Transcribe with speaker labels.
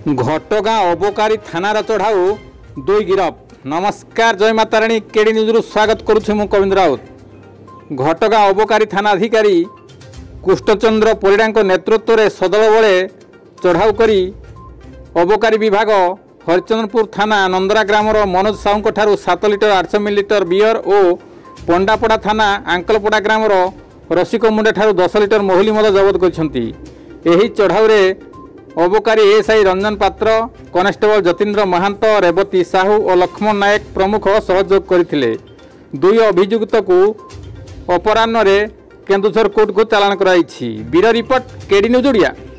Speaker 1: घटगाँ अबकारी थानार चढ़ाऊ दुई गिरफ। नमस्कार, जय माता राणी। केडी न्यूज स्वागत करुछु मु कविंद्र राउत। घटगाँ अबकारी थाना अधिकारी कृष्णचंद्र परिड़ा नेतृत्व में सदल बले चढ़ाऊ करी अबकारी विभाग हरिचंद्रपुर थाना नंदरा ग्रामर मनोज साहू ठारू 7 लिटर 800 मिलीलीटर बियर और पंडापड़ा थाना आंकलपड़ा ग्रामर रसिक मुंडे ठारू 10 लिटर मोहली मद जबत करछंती। एही चढ़ाऊ रे अबकारी एएसआई रंजन पात्र, कनेस्टेबल जतीन्द्र महांत, रेवती साहू और लक्ष्मण नायक प्रमुख सहयोग करथिले। दुई अभियुक्त को अपराह्न केन्दुझर कोर्ट को चालाण कराई। Bureau report, KD news Odia.